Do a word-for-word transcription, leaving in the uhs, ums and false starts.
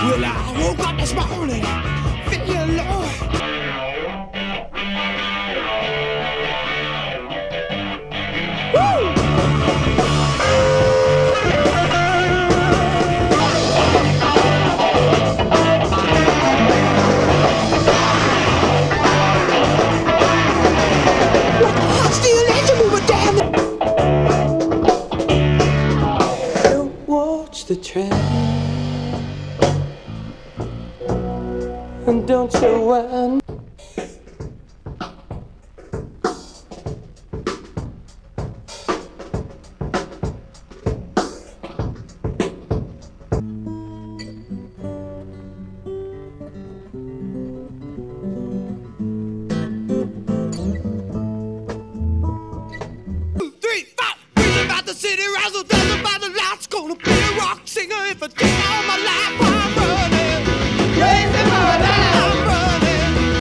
Well, I woke up this morning feeling low. Woo! I'm still edging me, but damn it. Don't watch the trend. And don't you when